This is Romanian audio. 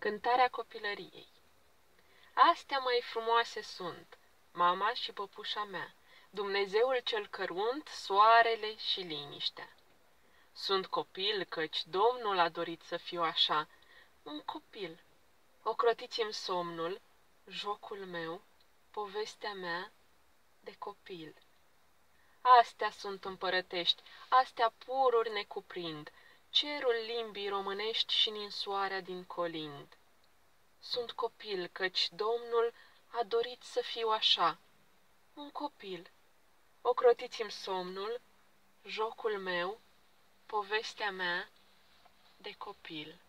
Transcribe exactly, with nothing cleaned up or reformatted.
Cântarea copilăriei. Astea mai frumoase sunt, mama și păpușa mea, Dumnezeul cel cărunt, soarele și liniștea. Sunt copil, căci Domnul a dorit să fiu așa, un copil. Ocrotiți-mi somnul, jocul meu, povestea mea de copil. Astea sunt împărătești, astea pururi ne cuprind, cerul limbii românești și ninsoarea din colind. Sunt copil, căci Domnul a dorit să fiu așa, un copil. Ocrotiți-mi somnul, jocul meu, povestea mea de copil.